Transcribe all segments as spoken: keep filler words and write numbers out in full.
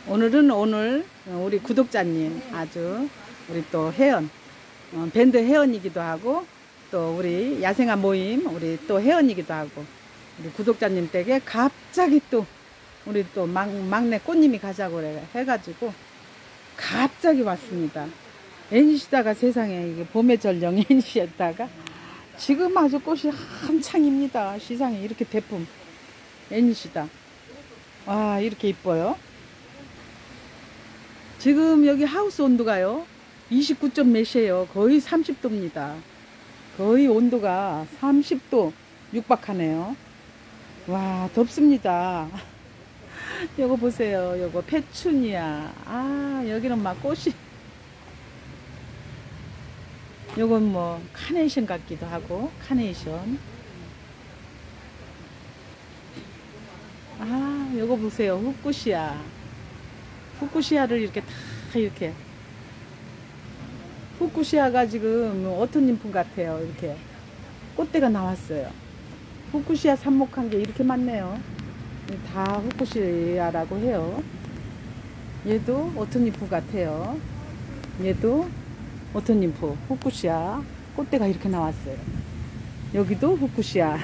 오늘은 오늘 우리 구독자님 아주 우리 또 회원 어, 밴드 회원이기도 하고 또 우리 야생아 모임 우리 또 회원이기도 하고 우리 구독자님 댁에 갑자기 또 우리 또 막, 막내 꽃님이 가자고 그래 해가지고 갑자기 왔습니다. 애니시다가 세상에 이게 봄의 전령 애니시였다가 지금 아주 꽃이 한창입니다. 시상에 이렇게 대품 애니시다. 와 이렇게 이뻐요. 지금 여기 하우스 온도가요 이십구 점 몇이에요. 거의 삼십 도입니다. 거의 온도가 삼십 도 육박하네요. 와 덥습니다. 요거 보세요. 요거 페추니아. 아 여기는 막 꽃이 요건 뭐 카네이션 같기도 하고 카네이션. 아 요거 보세요. 후쿠시아. 후쿠시아를 이렇게 다 이렇게 후쿠시아가 지금 어토님품 같아요. 이렇게 꽃대가 나왔어요. 후쿠시아 삽목한 게 이렇게 많네요. 다 후쿠시아라고 해요. 얘도 오토님프 같아요. 얘도 오토님프 후쿠시아 꽃대가 이렇게 나왔어요. 여기도 후쿠시아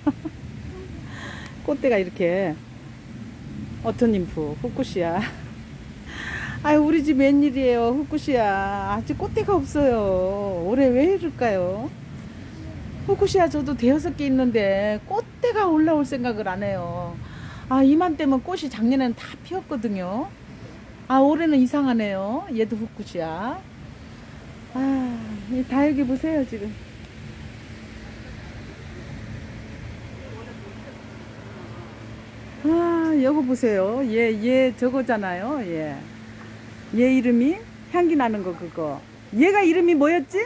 꽃대가 이렇게 오토님프 후쿠시아. 아유 우리 집 웬일이에요. 후쿠시아 아직 꽃대가 없어요. 올해 왜 이럴까요? 후쿠시아 저도 대여섯 개 있는데 꽃대가 올라올 생각을 안 해요. 아 이맘때면 꽃이 작년에는 다 피었거든요. 아 올해는 이상하네요. 얘도 후쿠시아. 아 다 여기 보세요 지금. 아 여기 보세요. 얘 얘 저거잖아요. 얘. 얘 이름이 향기 나는 거 그거. 얘가 이름이 뭐였지?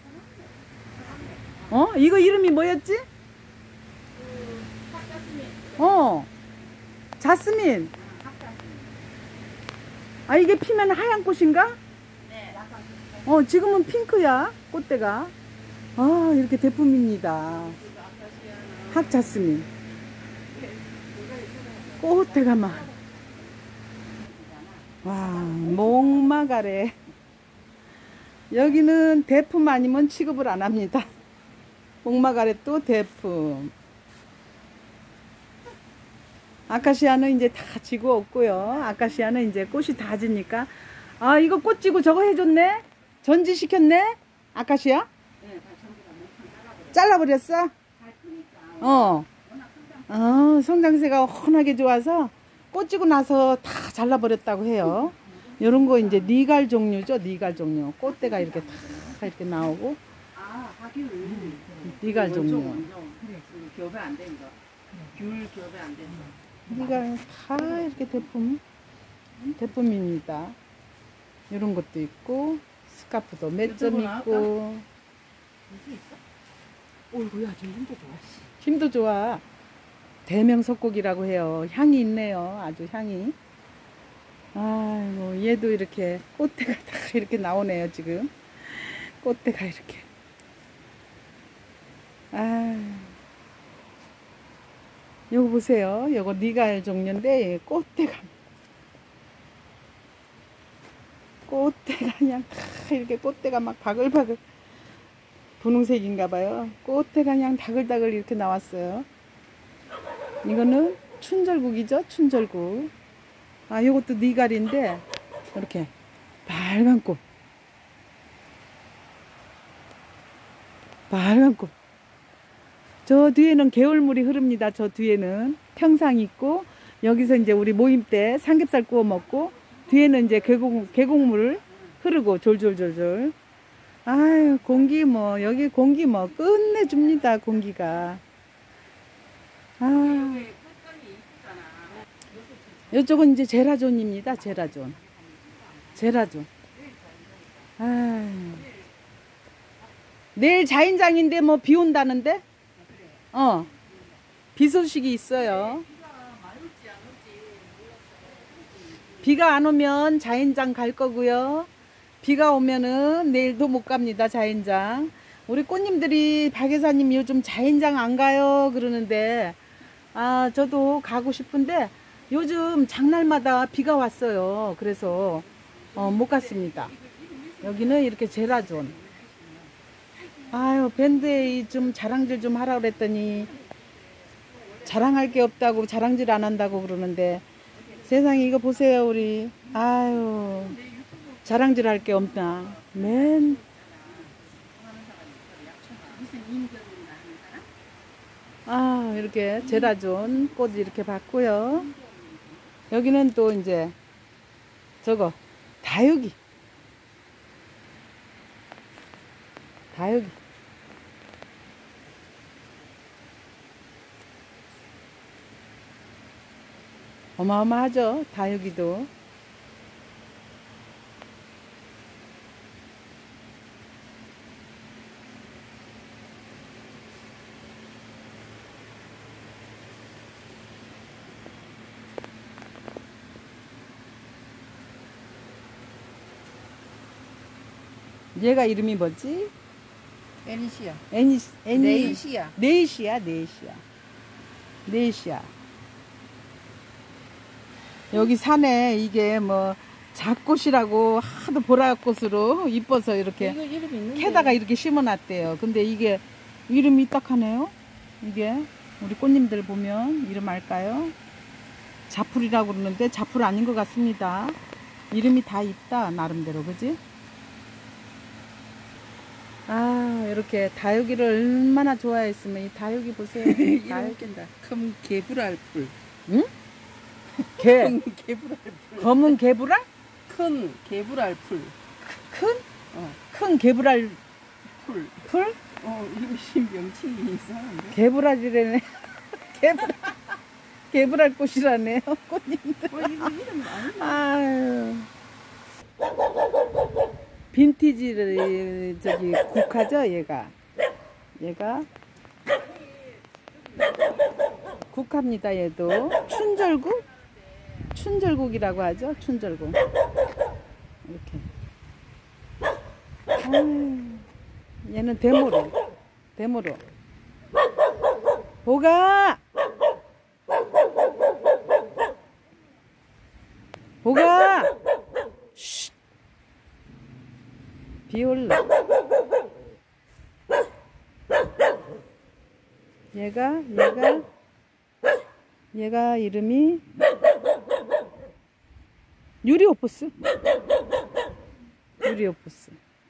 어? 이거 이름이 뭐였지? 어. 자스민. 아 이게 피면 하얀 꽃인가? 어 지금은 핑크야 꽃대가. 아 이렇게 대품입니다. 학자스민. 꽃대가 막. 와 목마가래. 여기는 대품 아니면 취급을 안 합니다. 목마가래 또 대품. 아카시아는 이제 다 지고 없고요. 아카시아는 이제 꽃이 다 지니까. 아 이거 꽃 지고 저거 해줬네. 전지시켰네. 아카시아 잘라버렸어. 어. 어 성장세가 훤하게 좋아서 꽃 지고 나서 다 잘라버렸다고 해요. 요런 거 이제 니갈 종류죠. 니갈 종류. 꽃대가 이렇게 다 이렇게 나오고. 니갈 종류. 교배 안 된 거. 귤 교배 안 된 거. 니갈 다 이렇게 대품. 대품입니다. 요런 것도 있고. 스카프도 몇 점 있고. 어이구야 저 힘도 좋아. 힘도 좋아. 대명석곡이라고 해요. 향이 있네요. 아주 향이. 아이고 얘도 이렇게 꽃대가 다 이렇게 나오네요. 지금 꽃대가 이렇게. 아 요거 보세요. 요거 니갈 종류인데 꽃대가 꽃대가 그냥 다 이렇게 꽃대가 막 바글바글 분홍색인가 봐요. 꽃대가 그냥 다글다글 이렇게 나왔어요. 이거는 춘절국이죠. 춘절국. 아 요것도 니갈인데 이렇게 빨간 꽃. 빨간 꽃. 저 뒤에는 개울물이 흐릅니다. 저 뒤에는 평상 있고 여기서 이제 우리 모임 때 삼겹살 구워 먹고 뒤에는 이제 계곡, 계곡물 흐르고 졸졸졸졸. 아유 공기 뭐 여기 공기 뭐 끝내줍니다. 공기가. 아 이쪽은 이제 제라존입니다. 제라존. 제라존. 아 내일 자인장인데 뭐 비 온다는데? 어. 비 소식이 있어요. 비가 안 오면 자인장 갈 거고요. 비가 오면은 내일도 못 갑니다. 자인장. 우리 꽃님들이 박예사님 요즘 자인장 안 가요 그러는데 아 저도 가고 싶은데 요즘 장날마다 비가 왔어요. 그래서 어, 못 갔습니다. 여기는 이렇게 제라존. 아유, 밴드에 좀 자랑질 좀 하라 그랬더니 자랑할 게 없다고 자랑질 안 한다고 그러는데, 세상에 이거 보세요. 우리 아유, 자랑질 할 게 없나. 맨 아, 이렇게 제라존 꽃 이렇게 봤고요. 여기는 또 이제 저거 다육이. 다육이. 어마어마하죠, 다육이도. 얘가 이름이 뭐지? 에니시아. 애니, 애니, 네이시아. 네이시아, 네이시아. 네이시아. 여기 산에 이게 뭐 잡꽃이라고 하도 보라꽃으로 이뻐서 이렇게 이거 이름 있는데. 캐다가 이렇게 심어놨대요. 근데 이게 이름이 딱 하네요. 이게 우리 꽃님들 보면 이름 알까요? 자풀이라고 그러는데 자풀 아닌 것 같습니다. 이름이 다 있다, 나름대로. 그지? 아, 이렇게 다육이를 얼마나 좋아했으면. 이 다육이 보세요. 이름 깬다. 큰 개불알풀. 응? 개. 큰 개불알풀. 검은 개불알? 큰 개불알풀. 큰? 어. 큰 개불알 풀. 풀? 어, 이름이 명칭이 이상한데. 개불알이라네. 개불알. 개불알 꽃이라네요, 꽃님들. 어, 이거 이름 아니네. 아유. 빈티지 저기 국화죠, 얘가. 얘가 국화입니다. 얘도 춘절국, 춘절국이라고 하죠. 춘절국. 이렇게. 아유, 얘는 대모로, 대모로. 보가, 보가. 쉿. 비올라. 얘가 얘가 얘가 이름이 유리오포스. 유리오포스.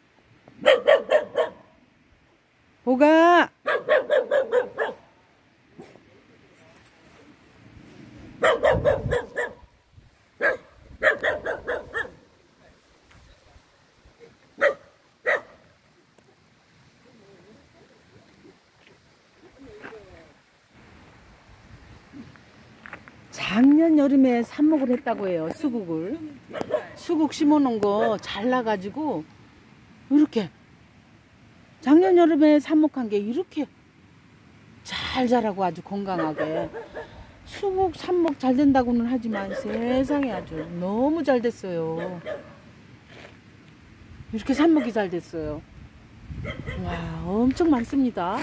보가. 작년 여름에 삽목을 했다고 해요. 수국을. 수국 심어놓은 거 잘라가지고 이렇게 작년 여름에 삽목한 게 이렇게 잘 자라고 아주 건강하게. 수국 삽목 잘 된다고는 하지만 세상에 아주 너무 잘 됐어요. 이렇게 삽목이 잘 됐어요. 와, 엄청 많습니다.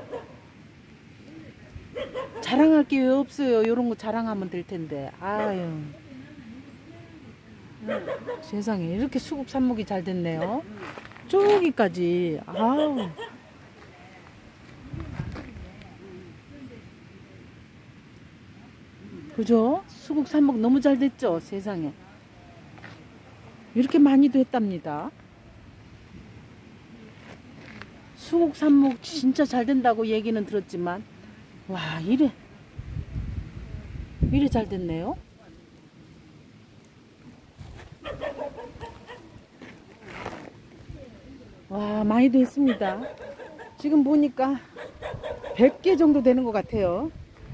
자랑할 게 왜 없어요. 이런 거 자랑하면 될 텐데. 아유, 세상에 이렇게 수국 삽목이 잘 됐네요. 저기까지. 아우. 그죠? 수국 삽목 너무 잘 됐죠? 세상에. 이렇게 많이도 했답니다. 수국 삽목 진짜 잘 된다고 얘기는 들었지만, 와, 이래 이래 잘 됐네요. 와, 많이도 했습니다. 지금 보니까 백 개 정도 되는 것 같아요.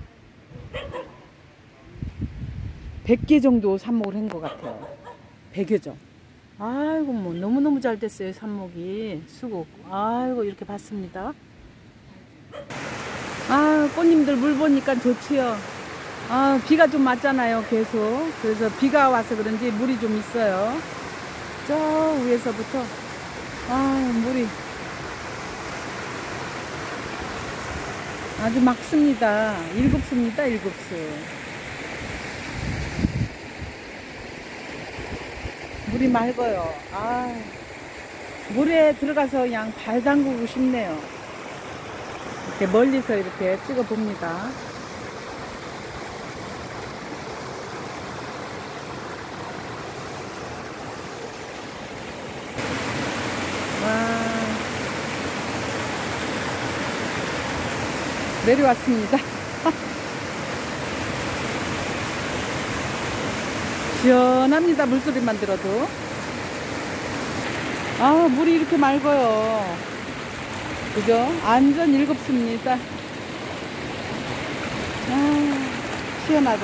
백 개 정도 삽목을 한 것 같아요. 백여 점. 아이고, 뭐 너무너무 잘 됐어요. 삽목이. 수국. 아이고, 이렇게 봤습니다. 아, 꽃님들 물 보니까 좋지요. 아, 비가 좀 맞잖아요, 계속. 그래서 비가 와서 그런지 물이 좀 있어요. 저 위에서부터. 아, 물이 아주 막습니다. 일곱수입니다, 일곱수. 물이 맑아요. 아, 물에 들어가서 그냥 발 담그고 싶네요. 이렇게 멀리서 이렇게 찍어 봅니다. 와, 내려왔습니다. 시원합니다. 물소리만 들어도. 아, 물이 이렇게 맑아요. 그죠? 완전 일곱습니다. 아, 시원하다.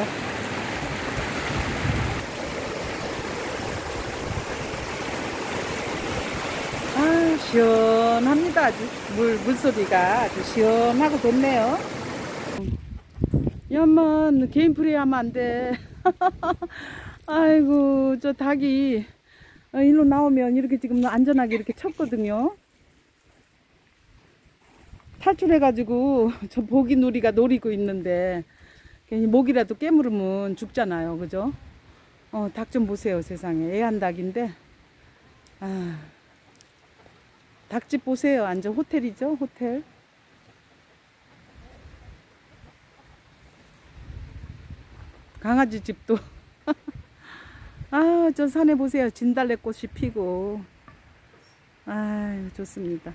아, 시원합니다. 아주. 물, 물소리가 아주 시원하고 좋네요. 야만, 개인 프레이 하면 안 돼. 아이고, 저 닭이 어, 일로 나오면 이렇게 지금 안전하게 이렇게 쳤거든요. 탈출해가지고 저 보기 놀이가 노리고 있는데 괜히 목이라도 깨물으면 죽잖아요. 그죠? 어, 닭 좀 보세요. 세상에. 애완닭인데. 아, 닭집 보세요. 완전 호텔이죠. 호텔. 강아지 집도. 아, 저 산에 보세요. 진달래꽃이 피고. 아, 좋습니다.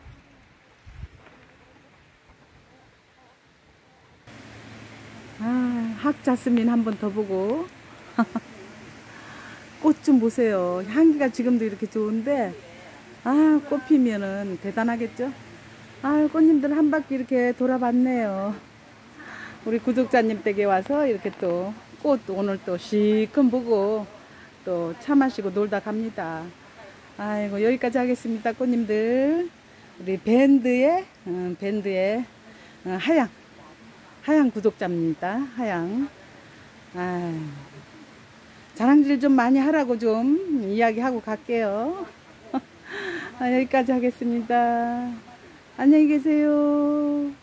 아, 학자스민 한번 더 보고. 꽃 좀 보세요. 향기가 지금도 이렇게 좋은데, 아, 꽃 피면은 대단하겠죠? 아, 꽃님들 한 바퀴 이렇게 돌아봤네요. 우리 구독자님 댁에 와서 이렇게 또 꽃 오늘 또 시큼 보고 또 차 마시고 놀다 갑니다. 아이고, 여기까지 하겠습니다. 꽃님들. 우리 밴드의, 음, 밴드의 어, 하양. 하양 구독자입니다. 하양. 아, 자랑질 좀 많이 하라고 좀 이야기하고 갈게요. 아, 여기까지 하겠습니다. 안녕히 계세요.